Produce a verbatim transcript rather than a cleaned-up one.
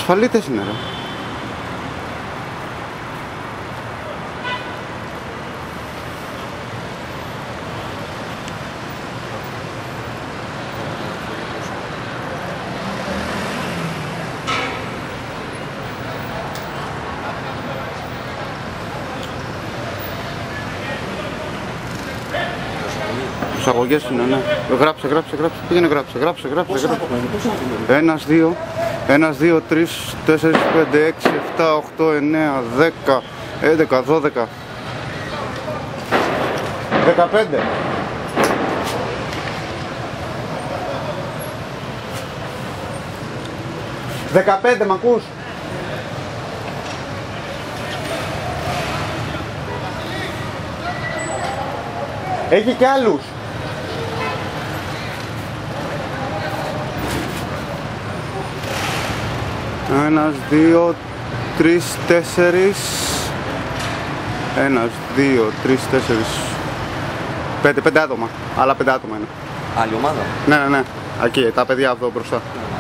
Ασφαλίτες είναι, ρε. Προσαγωγές είναι, ναι. Γράψε, γράψε, γράψε. Πήγαινε, γράψε, γράψε, γράψε. γράψε. Ένας, δύο, ένας, δύο, τρεις, τέσσερις, πέντε, έξι, επτά, οκτώ, εννέα, δέκα, έντεκα, δώδεκα, δεκαπέντε. Δεκαπέντε, μ' ακούς? Έχει κι άλλους. Ένας, δύο, τρεις, τέσσερις. Ένας, δύο, τρεις, τέσσερις. Πέντε, πέντε άτομα. Άλλα πέντε άτομα είναι. Άλλη ομάδα. Ναι, ναι, ναι. Εκεί, τα παιδιά εδώ μπροστά.